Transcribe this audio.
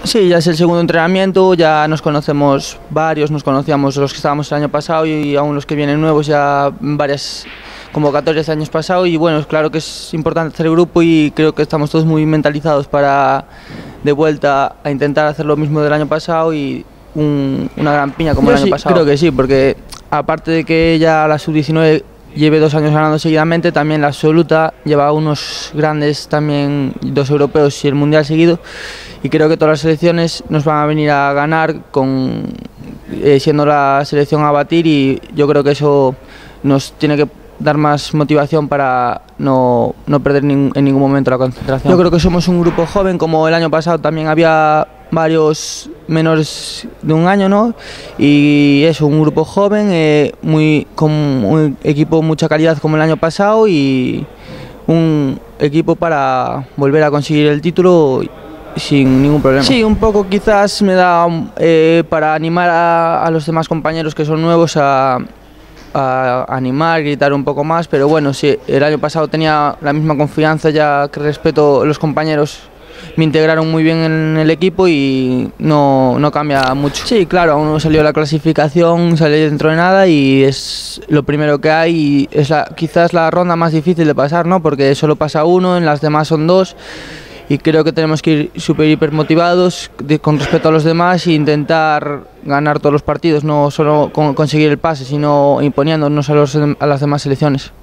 Sí, ya es el segundo entrenamiento, ya nos conocemos varios, nos conocíamos los que estábamos el año pasado y aún los que vienen nuevos, ya varias convocatorias del año pasado y bueno, claro que es importante hacer el grupo y creo que estamos todos muy mentalizados para de vuelta a intentar hacer lo mismo del año pasado y una gran piña como el año pasado. Creo que sí, porque aparte de que ya la sub-19 lleve 2 años ganando seguidamente, también la absoluta lleva unos grandes, también 2 europeos y el mundial seguido, y creo que todas las selecciones nos van a venir a ganar siendo la selección a batir, y yo creo que eso nos tiene que dar más motivación para no perder en ningún momento la concentración. Yo creo que somos un grupo joven, como el año pasado también había varios menores de un año, ¿no? Y eso, un grupo joven, con un equipo de mucha calidad como el año pasado y un equipo para volver a conseguir el título sin ningún problema. Sí, un poco quizás me da para animar a los demás compañeros que son nuevos a animar, gritar un poco más, pero bueno, sí, el año pasado tenía la misma confianza, ya que respeto a los compañeros, me integraron muy bien en el equipo y no cambia mucho. Sí, claro, aún no salió la clasificación, salió dentro de nada y es lo primero que hay y es quizás la ronda más difícil de pasar, ¿no? Porque solo pasa uno, en las demás son 2. Y creo que tenemos que ir súper hiper motivados con respecto a los demás e intentar ganar todos los partidos, no solo conseguir el pase, sino imponiéndonos a las demás selecciones.